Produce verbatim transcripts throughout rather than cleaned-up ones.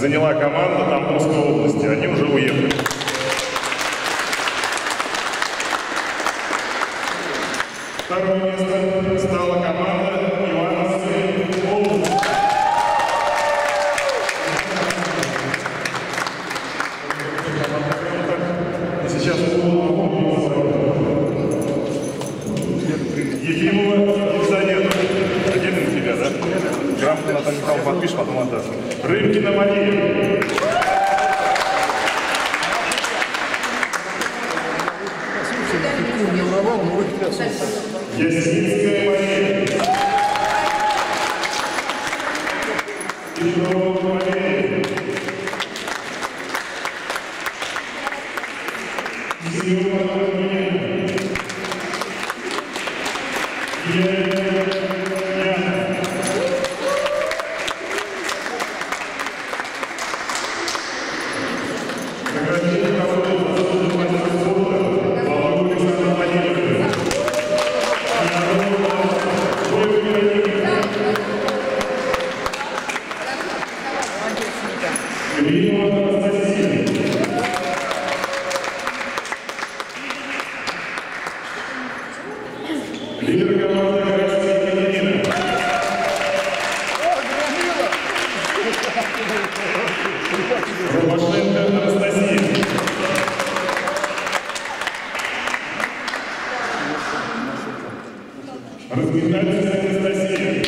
заняла команда Тамбовской области. Они уже уехали. Второе место стала команда Ивановской области. И сейчас Ефимова, Елизавета. Один у тебя, да? Грамотно Наталья Михайловна подпишешь, потом отдашь. Рыбкина Мария. Ясинская Мария. Петрова Мария. Зиева Мария. Лидер команды Красная Екатерина. Ромашенко Анастасия. Разметальная Анастасия.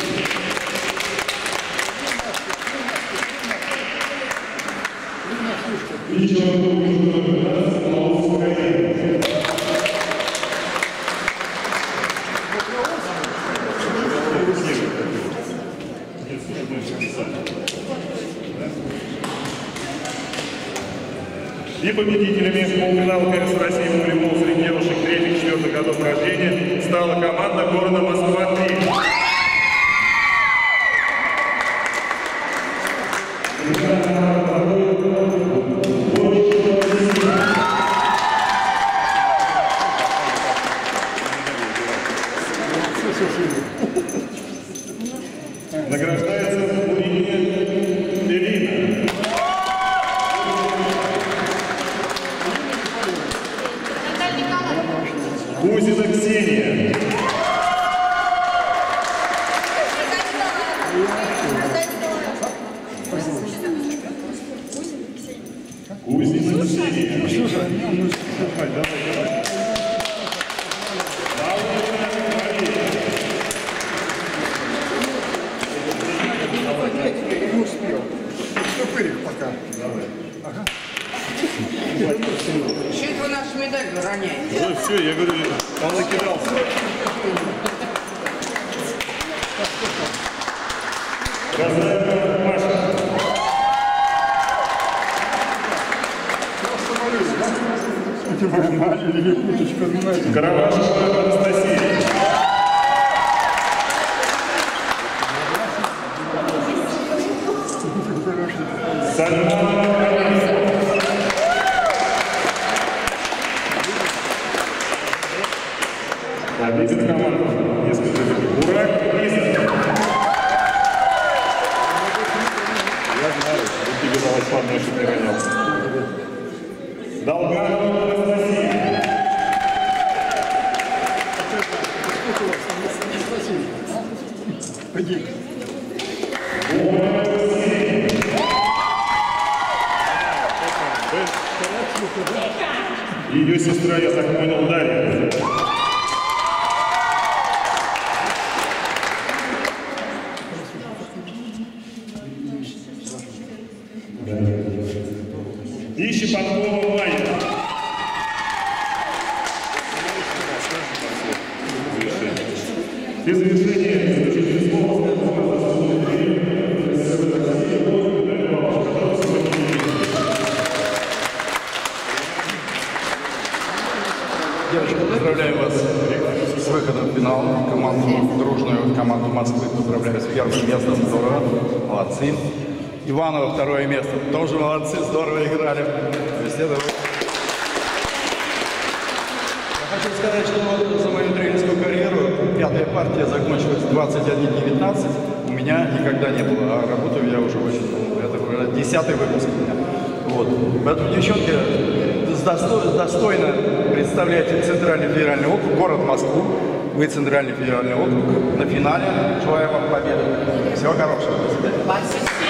И победителями полуфинала КС России по волейболу среди девушек третьих-четвёртых годов рождения стала команда города Москва-три. Награждается Бурине Элина. Кузина Ксения. Кузина Ксения. Не успел. Что пока. Ага. Чуть вы нашу медаль роняете. Ну все, я говорю, он накидался. Разраева Маша. Каравашева Анастасия. Сальманова Алиса. Лидер команды. Несколько Бурак Лиза. Я знаю, что тебе давать парня, чтобы не ронялся. Долганова Анастасия. Пойди. Ее сестра, я так понял, Дарья. И Щепанкова Майя. И завершение заключительных слов. Девочки, поздравляю вас с выходом в финал. Команду, дружную команду Москвы поздравляю с первым местом. Здорово, молодцы. Иванова второе место. Тоже молодцы, здорово играли. Беседовали. Я хочу сказать, что вот за мою тренерскую карьеру пятая партия закончилась двадцать один девятнадцать. У меня никогда не было, а работаю я уже очень долго. Это уже десятый выпуск у меня. Вот. Поэтому, девчонки, досто- достойно представляете Центральный федеральный округ, город Москву. Вы Центральный федеральный округ. На финале желаю вам победы. Всего хорошего. До свидания. Спасибо.